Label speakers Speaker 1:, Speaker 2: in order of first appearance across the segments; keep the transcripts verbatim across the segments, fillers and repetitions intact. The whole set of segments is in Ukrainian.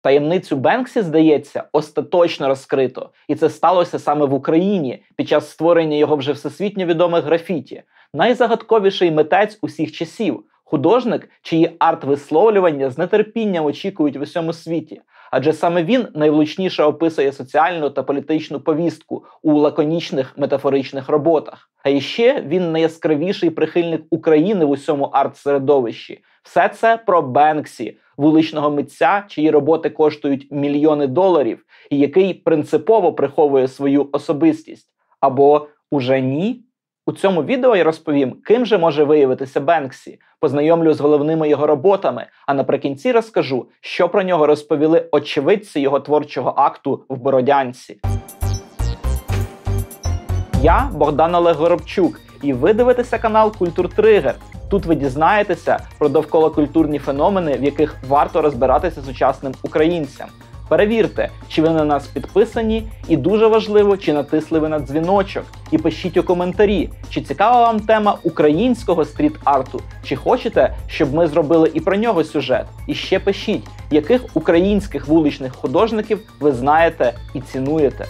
Speaker 1: Таємницю Бенксі, здається, остаточно розкрито. І це сталося саме в Україні під час створення його вже всесвітньо відомих графіті. Найзагадковіший митець усіх часів. Художник, чиї арт-висловлювання з нетерпінням очікують в усьому світі. Адже саме він найвлучніше описує соціальну та політичну повістку у лаконічних метафоричних роботах. А іще він найяскравіший прихильник України в усьому арт-середовищі. Все це про Бенксі, вуличного митця, чиї роботи коштують мільйони доларів, і який принципово приховує свою особистість. Або уже ні? У цьому відео я розповім, ким же може виявитися Бенксі, познайомлю з головними його роботами, а наприкінці розкажу, що про нього розповіли очевидці його творчого акту в Бородянці. Я Богдан Олег Горобчук, і ви дивитеся канал Культуртригер. Тут ви дізнаєтеся про довколокультурні феномени, в яких варто розбиратися сучасним українцям. Перевірте, чи ви на нас підписані, і дуже важливо, чи натисли ви на дзвіночок. І пишіть у коментарі, чи цікава вам тема українського стріт-арту, чи хочете, щоб ми зробили і про нього сюжет. І ще пишіть, яких українських вуличних художників ви знаєте і цінуєте.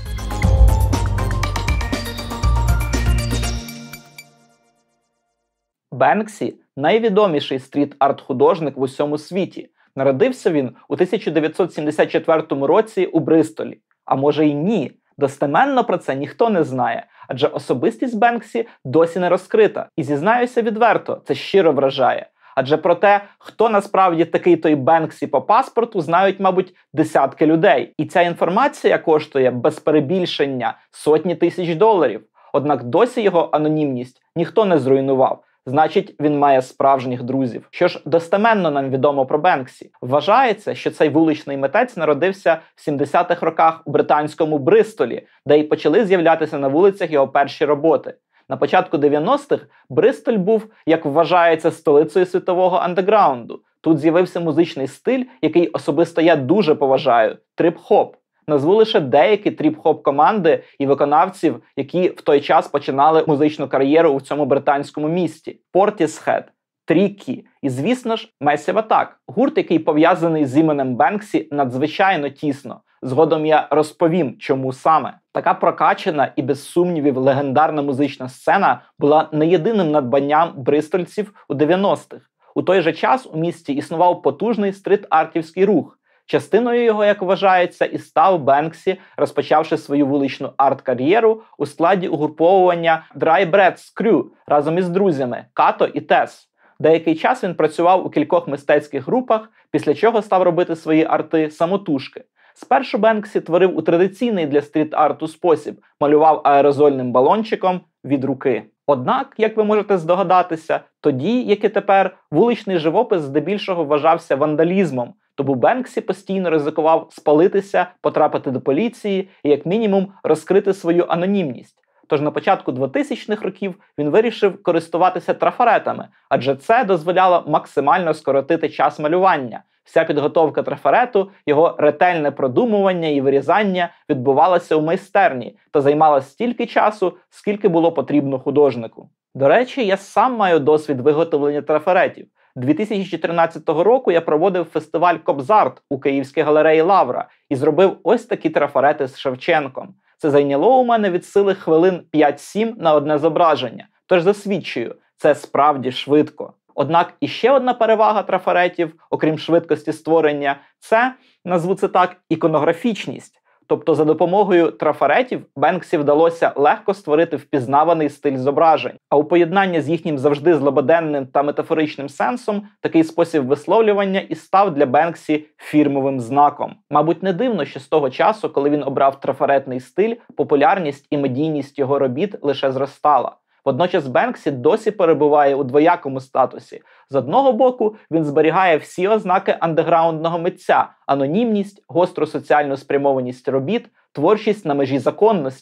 Speaker 1: Бенксі – найвідоміший стріт-арт-художник в усьому світі. Народився він у тисяча дев'ятсот сімдесят четвертому році у Бристолі. А може й ні. Достеменно про це ніхто не знає, адже особистість Бенксі досі не розкрита. І зізнаюся відверто, це щиро вражає. Адже про те, хто насправді такий той Бенксі по паспорту, знають, мабуть, десятки людей. І ця інформація коштує, без перебільшення, сотні тисяч доларів. Однак досі його анонімність ніхто не зруйнував. Значить, він має справжніх друзів. Що ж достеменно нам відомо про Бенксі? Вважається, що цей вуличний митець народився в сімдесятих роках у британському Бристолі, де й почали з'являтися на вулицях його перші роботи. На початку дев'яностих Бристоль був, як вважається, столицею світового андеграунду. Тут з'явився музичний стиль, який особисто я дуже поважаю – трип-хоп. Назву лише деякі тріп-хоп команди і виконавців, які в той час починали музичну кар'єру у цьому британському місті. Portishead, Tricky і, звісно ж, Massive Attack. Гурт, який пов'язаний з іменем Бенксі надзвичайно тісно. Згодом я розповім, чому саме. Така прокачана і, без сумнівів, легендарна музична сцена була не єдиним надбанням бристольців у дев'яностих. У той же час у місті існував потужний стріт-артівський рух. Частиною його, як вважається, і став Бенксі, розпочавши свою вуличну арт-кар'єру у складі угруповування Dry Breath Crew разом із друзями Като і Тес. Деякий час він працював у кількох мистецьких групах, після чого став робити свої арти самотужки. Спершу Бенксі творив у традиційний для стріт-арту спосіб – малював аерозольним балончиком від руки. Однак, як ви можете здогадатися, тоді, як і тепер, вуличний живопис здебільшого вважався вандалізмом, тому Бенксі постійно ризикував спалитися, потрапити до поліції і, як мінімум, розкрити свою анонімність. Тож на початку двотисячних років він вирішив користуватися трафаретами, адже це дозволяло максимально скоротити час малювання. Вся підготовка трафарету, його ретельне продумування і вирізання відбувалося у майстерні та займало стільки часу, скільки було потрібно художнику. До речі, я сам маю досвід виготовлення трафаретів. дві тисячі чотирнадцятого року я проводив фестиваль Кобзарт у Київській галереї Лавра і зробив ось такі трафарети з Шевченком. Це зайняло у мене від сили хвилин п'ять-сім на одне зображення. Тож засвідчую, це справді швидко. Однак іще одна перевага трафаретів, окрім швидкості створення, це, назву це так, іконографічність. Тобто за допомогою трафаретів Бенксі вдалося легко створити впізнаваний стиль зображень. А у поєднанні з їхнім завжди злободенним та метафоричним сенсом такий спосіб висловлювання і став для Бенксі фірмовим знаком. Мабуть, не дивно, що з того часу, коли він обрав трафаретний стиль, популярність і медійність його робіт лише зростала. Водночас Бенксі досі перебуває у двоякому статусі. З одного боку, він зберігає всі ознаки андеграундного митця – анонімність, гостру соціальну спрямованість робіт, творчість на межі законності.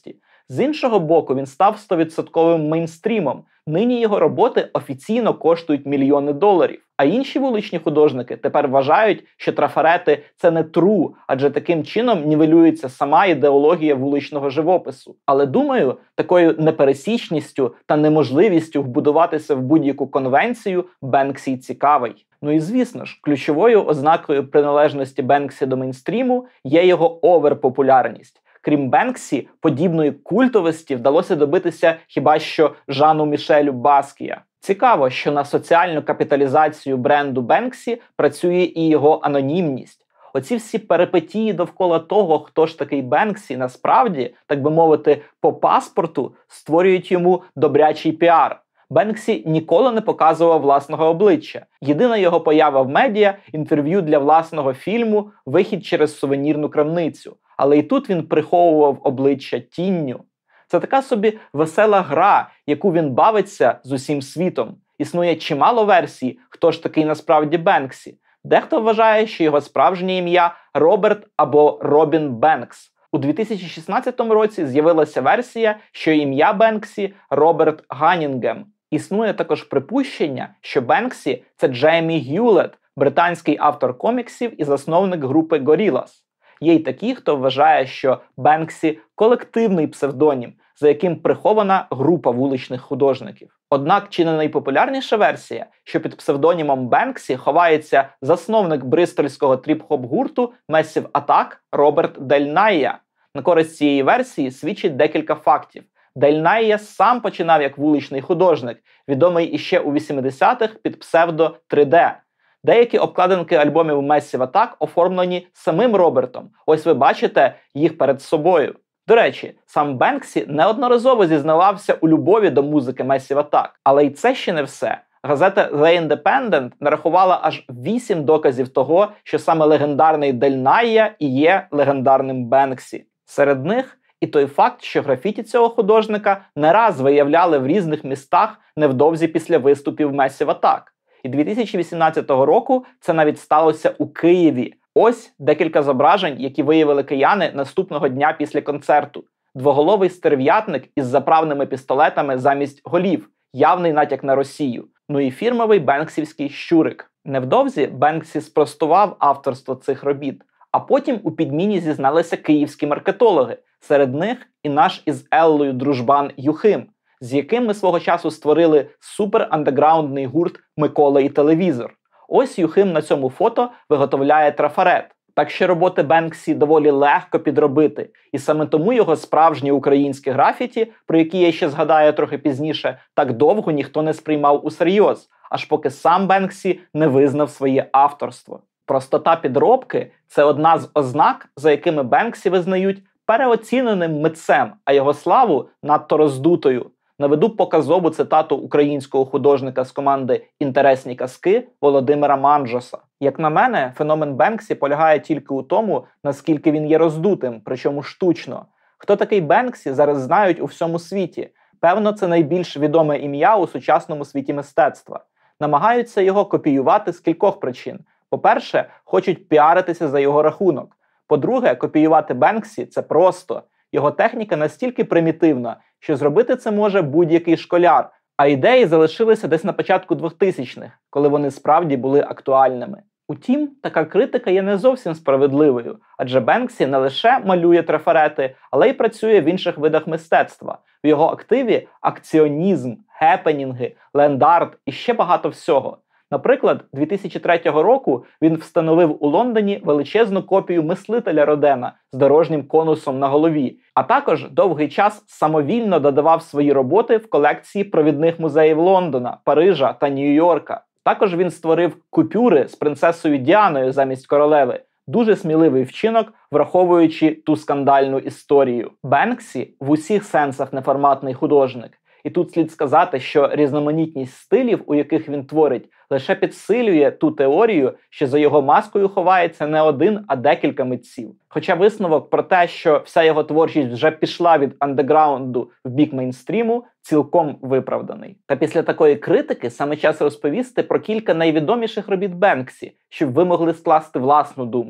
Speaker 1: З іншого боку, він став сто відсотків мейнстрімом. Нині його роботи офіційно коштують мільйони доларів. А інші вуличні художники тепер вважають, що трафарети – це не тру, адже таким чином нівелюється сама ідеологія вуличного живопису. Але думаю, такою непересічністю та неможливістю вбудуватися в будь-яку конвенцію Бенксі цікавий. Ну і звісно ж, ключовою ознакою приналежності Бенксі до мейнстріму є його оверпопулярність. Крім Бенксі, подібної культовості вдалося добитися хіба що Жану Мішелю Баскія. Цікаво, що на соціальну капіталізацію бренду Бенксі працює і його анонімність. Оці всі перипетії довкола того, хто ж такий Бенксі, насправді, так би мовити, по паспорту створюють йому добрячий піар. Бенксі ніколи не показував власного обличчя. Єдина його поява в медіа – інтерв'ю для власного фільму «Вихід через сувенірну крамницю». Але і тут він приховував обличчя тінню. Це така собі весела гра, яку він бавиться з усім світом. Існує чимало версій, хто ж такий насправді Бенксі. Дехто вважає, що його справжнє ім'я – Роберт або Робін Бенкс. У дві тисячі шістнадцятому році з'явилася версія, що ім'я Бенксі – Роберт Ганнінгем. Існує також припущення, що Бенксі – це Джеймі Г'юлет, британський автор коміксів і засновник групи Gorillaz. Є й такі, хто вважає, що Бенксі – колективний псевдонім, за яким прихована група вуличних художників. Однак чи не найпопулярніша версія, що під псевдонімом Бенксі ховається засновник бристольського тріп-хоп-гурту Massive Attack Роберт Дель Найя. На користь цієї версії свідчить декілька фактів. Дель Найя сам починав як вуличний художник, відомий іще у вісімдесятих під псевдо три де. Деякі обкладинки альбомів Massive Attack оформлені самим Робертом. Ось ви бачите їх перед собою. До речі, сам Бенксі неодноразово зізнавався у любові до музики Massive Attack. Але й це ще не все. Газета The Independent нарахувала аж вісім доказів того, що саме легендарний Дель Найя і є легендарним Бенксі. Серед них і той факт, що графіті цього художника не раз виявляли в різних містах невдовзі після виступів Massive Attack. І дві тисячі вісімнадцятого року це навіть сталося у Києві. Ось декілька зображень, які виявили кияни наступного дня після концерту. Двоголовий стерв'ятник із заправними пістолетами замість голів, явний натяк на Росію. Ну і фірмовий бенксівський щурик. Невдовзі Бенксі спростував авторство цих робіт, а потім у підміні зізналися київські маркетологи. Серед них і наш із Еллою дружбан Юхим, з яким ми свого часу створили супер-андеграундний гурт «Микола і телевізор». Ось Юхим на цьому фото виготовляє трафарет. Так що роботи Бенксі доволі легко підробити. І саме тому його справжні українські графіті, про які я ще згадаю трохи пізніше, так довго ніхто не сприймав усерйоз, аж поки сам Бенксі не визнав своє авторство. Простота підробки – це одна з ознак, за якими Бенксі визнають переоціненим митцем, а його славу надто роздутою. Наведу показову цитату українського художника з команди «Інтересні казки» Володимира Манджоса. Як на мене, феномен Бенксі полягає тільки у тому, наскільки він є роздутим, причому штучно. Хто такий Бенксі, зараз знають у всьому світі. Певно, це найбільш відоме ім'я у сучасному світі мистецтва. Намагаються його копіювати з кількох причин. По-перше, хочуть піаритися за його рахунок. По-друге, копіювати Бенксі – це просто. Його техніка настільки примітивна, що зробити це може будь-який школяр, а ідеї залишилися десь на початку двохтисячних, коли вони справді були актуальними. Утім, така критика є не зовсім справедливою, адже Бенксі не лише малює трафарети, але й працює в інших видах мистецтва. В його активі акціонізм, гепенінги, ленд-арт і ще багато всього. Наприклад, дві тисячі третього року він встановив у Лондоні величезну копію мислителя Родена з дорожнім конусом на голові, а також довгий час самовільно додавав свої роботи в колекції провідних музеїв Лондона, Парижа та Нью-Йорка. Також він створив купюри з принцесою Діаною замість королеви. Дуже сміливий вчинок, враховуючи ту скандальну історію. Бенксі в усіх сенсах неформатний художник. І тут слід сказати, що різноманітність стилів, у яких він творить, лише підсилює ту теорію, що за його маскою ховається не один, а декілька митців. Хоча висновок про те, що вся його творчість вже пішла від андеграунду в бік мейнстріму, цілком виправданий. Та після такої критики саме час розповісти про кілька найвідоміших робіт Бенксі, щоб ви могли скласти власну думку.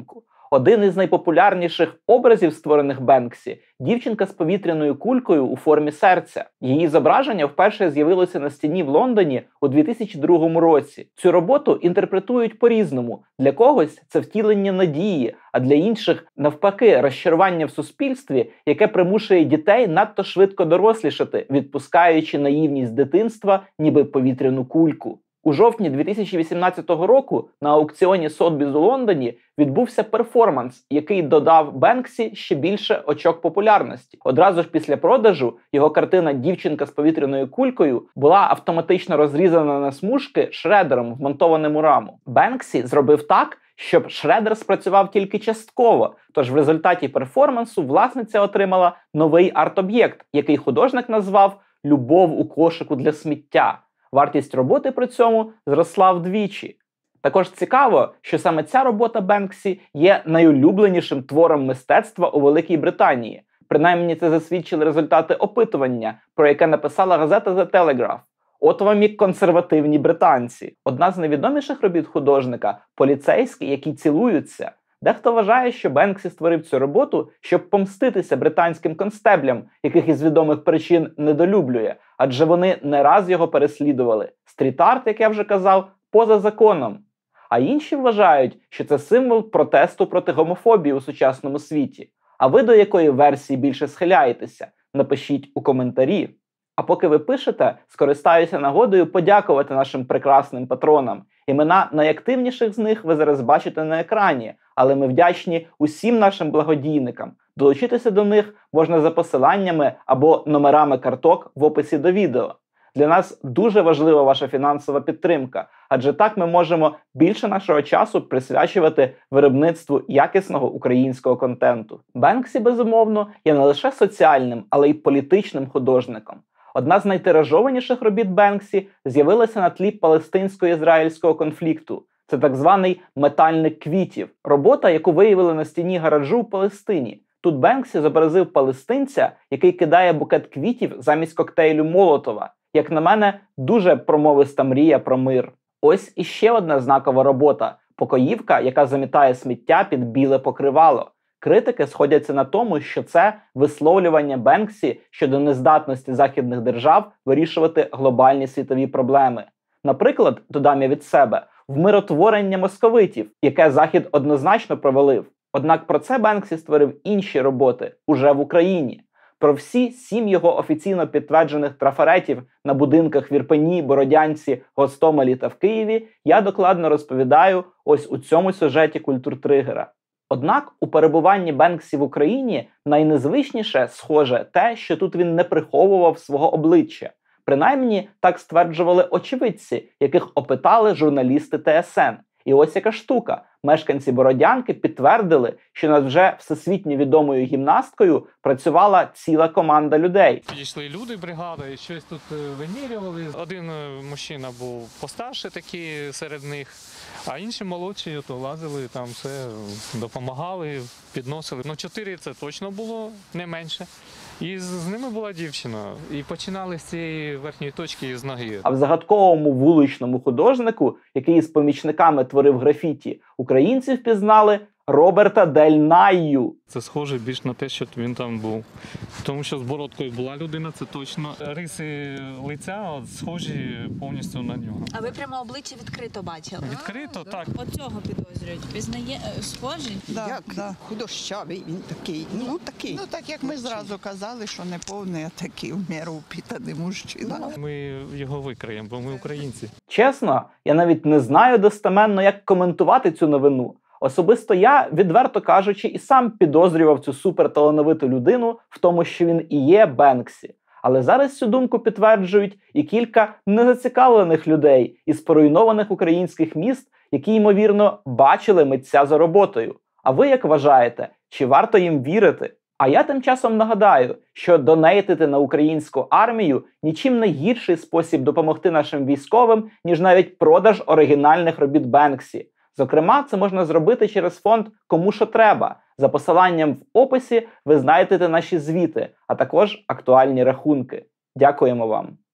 Speaker 1: Один із найпопулярніших образів, створених Бенксі – дівчинка з повітряною кулькою у формі серця. Її зображення вперше з'явилося на стіні в Лондоні у дві тисячі другому році. Цю роботу інтерпретують по-різному. Для когось це втілення надії, а для інших – навпаки, розчарування в суспільстві, яке примушує дітей надто швидко дорослішати, відпускаючи наївність дитинства, ніби повітряну кульку. У жовтні дві тисячі вісімнадцятого року на аукціоні Сотбіс у Лондоні відбувся перформанс, який додав Бенксі ще більше очок популярності. Одразу ж після продажу його картина «Дівчинка з повітряною кулькою» була автоматично розрізана на смужки шредером, вмонтованим у раму. Бенксі зробив так, щоб шредер спрацював тільки частково, тож в результаті перформансу власниця отримала новий арт-об'єкт, який художник назвав «Любов у кошику для сміття». Вартість роботи при цьому зросла вдвічі. Також цікаво, що саме ця робота Бенксі є найулюбленішим твором мистецтва у Великій Британії. Принаймні це засвідчили результати опитування, про яке написала газета The Telegraph. От вам і консервативні британці. Одна з найвідоміших робіт художника – поліцейські, які цілуються. Дехто вважає, що Бенксі створив цю роботу, щоб помститися британським констеблям, яких із відомих причин недолюблює, адже вони не раз його переслідували. Стріт-арт, як я вже казав, поза законом. А інші вважають, що це символ протесту проти гомофобії у сучасному світі. А ви до якої версії більше схиляєтеся? Напишіть у коментарі. А поки ви пишете, скористаюся нагодою подякувати нашим прекрасним патронам. Імена найактивніших з них ви зараз бачите на екрані, але ми вдячні усім нашим благодійникам. Долучитися до них можна за посиланнями або номерами карток в описі до відео. Для нас дуже важлива ваша фінансова підтримка, адже так ми можемо більше нашого часу присвячувати виробництву якісного українського контенту. Бенксі, безумовно, є не лише соціальним, але й політичним художником. Одна з найтиражованіших робіт Бенксі з'явилася на тлі палестинсько-ізраїльського конфлікту. Це так званий «Метальник квітів» – робота, яку виявили на стіні гаражу в Палестині. Тут Бенксі зобразив палестинця, який кидає букет квітів замість коктейлю Молотова. Як на мене, дуже промовиста мрія про мир. Ось іще одна знакова робота – покоївка, яка замітає сміття під біле покривало. Критики сходяться на тому, що це висловлювання Бенксі щодо нездатності західних держав вирішувати глобальні світові проблеми. Наприклад, додам я від себе, вмиротворення московитів, яке Захід однозначно провалив. Однак про це Бенксі створив інші роботи, уже в Україні. Про всі сім його офіційно підтверджених трафаретів на будинках в Ірпені, Бородянці, Гостомелі та в Києві я докладно розповідаю ось у цьому сюжеті «Культуртригера». Однак у перебуванні Бенксі в Україні найнезвичніше, схоже, те, що тут він не приховував свого обличчя. Принаймні, так стверджували очевидці, яких опитали журналісти Т С Н. І ось яка штука. Мешканці Бородянки підтвердили, що над вже всесвітньо відомою гімнасткою працювала ціла команда людей.
Speaker 2: Підійшли люди, бригада, і щось тут вимірювали. Один мужчина був постарше такий серед них, а інші молодші то лазили, там все допомагали, підносили. Ну, чотири це точно було, не менше. І з ними була дівчина. І починали з цієї верхньої точки з ноги.
Speaker 1: А в загадковому вуличному художнику, який із помічниками творив графіті, українці впізнали Роберта Дель Найю.
Speaker 2: Це схоже більш на те, що він там був. Тому що з бородкою була людина, це точно. Риси лиця от, схожі повністю на нього.
Speaker 3: А ви прямо обличчя відкрито бачили?
Speaker 2: Відкрито, так.
Speaker 3: Оцього підозрюють. Пізнає е, схожий?
Speaker 4: Да,
Speaker 5: Як
Speaker 4: да.
Speaker 5: худощавий він такий. Ну такий.
Speaker 4: Ну так як ми зразу казали, що не повний, а такий в міру упітаний мужчина.
Speaker 2: Ми його викриємо, бо ми українці.
Speaker 1: Чесно, я навіть не знаю достеменно, як коментувати цю новину. Особисто я, відверто кажучи, і сам підозрював цю суперталановиту людину в тому, що він і є Бенксі. Але зараз цю думку підтверджують і кілька незацікавлених людей із поруйнованих українських міст, які, ймовірно, бачили митця за роботою. А ви як вважаєте, чи варто їм вірити? А я тим часом нагадаю, що донейтити на українську армію нічим не гірший спосіб допомогти нашим військовим, ніж навіть продаж оригінальних робіт Бенксі. Зокрема, це можна зробити через фонд «Кому що треба». За посиланням в описі ви знайдете наші звіти, а також актуальні рахунки. Дякуємо вам!